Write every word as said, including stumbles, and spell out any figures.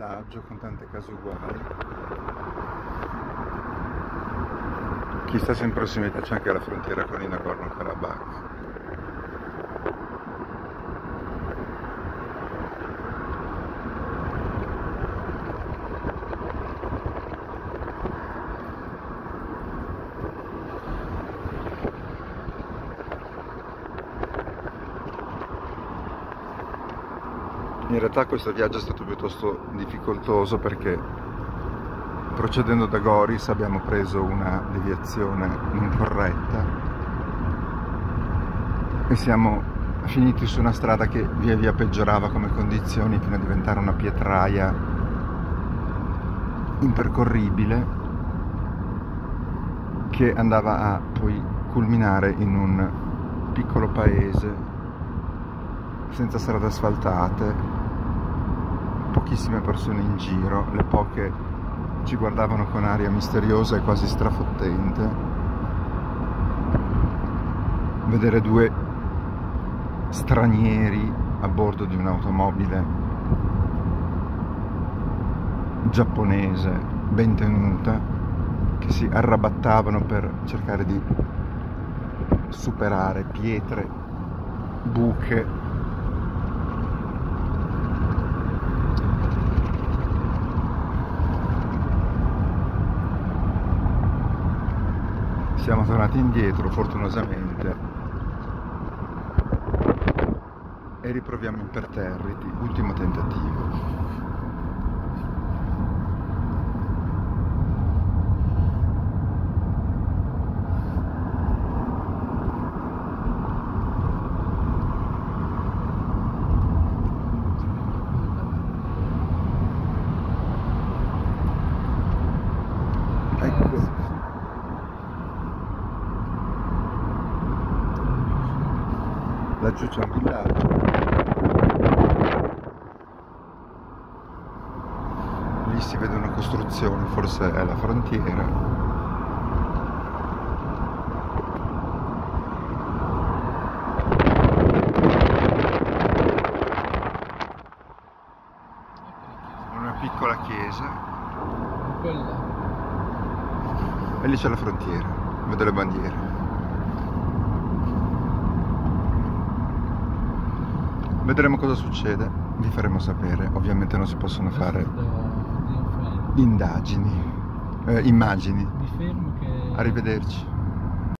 villaggio con tante case uguali. Chissà se in prossimità c'è anche la frontiera con il Nagorno-Karabakh. In realtà questo viaggio è stato piuttosto difficoltoso perché procedendo da Goris abbiamo preso una deviazione non corretta e siamo finiti su una strada che via via peggiorava come condizioni fino a diventare una pietraia impercorribile che andava a poi culminare in un piccolo paese senza strade asfaltate, pochissime persone in giro, le poche ci guardavano con aria misteriosa e quasi strafottente. Vedere due stranieri a bordo di un'automobile giapponese ben tenuta che si arrabattavano per cercare di superare pietre, buche. Siamo tornati indietro fortunosamente e riproviamo imperterriti, ultimo tentativo. Ecco. Laggiù c'è un villaggio. Lì si vede una costruzione, forse è la frontiera. Una piccola chiesa. E lì c'è la frontiera, vedo le bandiere. Vedremo cosa succede, vi faremo sapere. Ovviamente non si possono fare indagini, eh, immagini. Mi fermo che... Arrivederci.